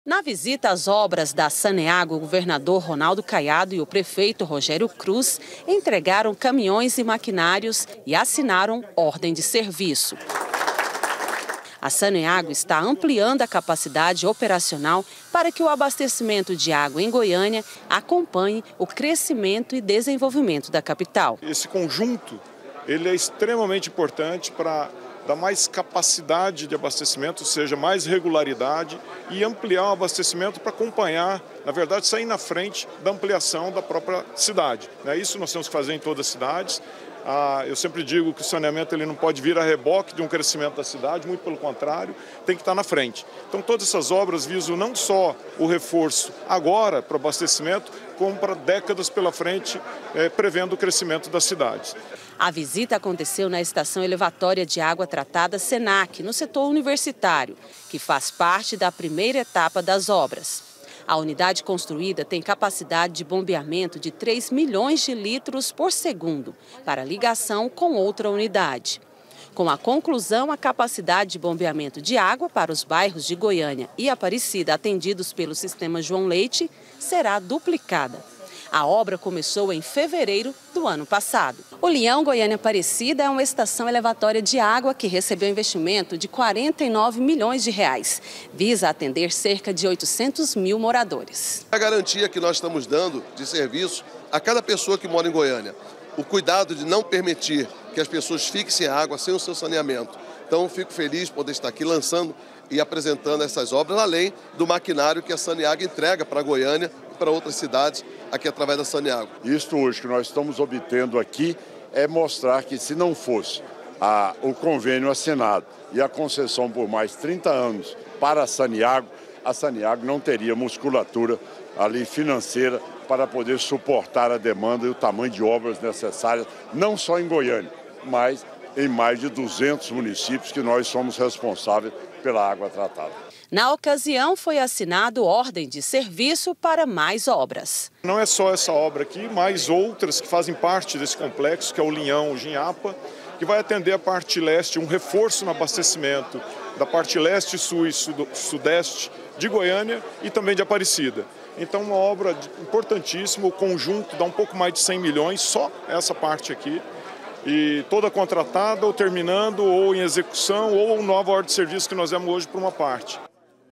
Na visita às obras da Saneago, o governador Ronaldo Caiado e o prefeito Rogério Cruz entregaram caminhões e maquinários e assinaram ordem de serviço. A Saneago está ampliando a capacidade operacional para que o abastecimento de água em Goiânia acompanhe o crescimento e desenvolvimento da capital. Esse conjunto ele é extremamente importante para dar mais capacidade de abastecimento, ou seja, mais regularidade e ampliar o abastecimento para acompanhar, na verdade, sair na frente da ampliação da própria cidade. Isso nós temos que fazer em todas as cidades. Eu sempre digo que o saneamento ele não pode vir a reboque de um crescimento da cidade, muito pelo contrário, tem que estar na frente. Então todas essas obras visam não só o reforço agora para o abastecimento, como para décadas pela frente, prevendo o crescimento das cidades. A visita aconteceu na estação elevatória de água tratada Senac, no setor universitário, que faz parte da primeira etapa das obras. A unidade construída tem capacidade de bombeamento de 3 milhões de litros por segundo, para ligação com outra unidade. Com a conclusão, a capacidade de bombeamento de água para os bairros de Goiânia e Aparecida atendidos pelo sistema João Leite será duplicada. A obra começou em fevereiro do ano passado. O Leão Goiânia Aparecida é uma estação elevatória de água que recebeu investimento de 49 milhões de reais. Visa atender cerca de 800 mil moradores. A garantia que nós estamos dando de serviço a cada pessoa que mora em Goiânia. O cuidado de não permitir que as pessoas fiquem sem água, sem o seu saneamento. Então, fico feliz de poder estar aqui lançando e apresentando essas obras, além do maquinário que a Saneago entrega para Goiânia e para outras cidades aqui através da Saneago. Isto hoje que nós estamos obtendo aqui é mostrar que se não fosse o convênio assinado e a concessão por mais 30 anos para a Saneago não teria musculatura ali financeira para poder suportar a demanda e o tamanho de obras necessárias, não só em Goiânia, mas em mais de 200 municípios que nós somos responsáveis pela água tratada. Na ocasião, foi assinado ordem de serviço para mais obras. Não é só essa obra aqui, mas outras que fazem parte desse complexo, que é o Linhão, o Ginhapa, que vai atender a parte leste, um reforço no abastecimento da parte leste, sul e sudeste de Goiânia e também de Aparecida. Então, uma obra importantíssima, o conjunto dá um pouco mais de 100 milhões, só essa parte aqui. E toda contratada, ou terminando, ou em execução, ou nova ordem de serviço que nós demos hoje para uma parte.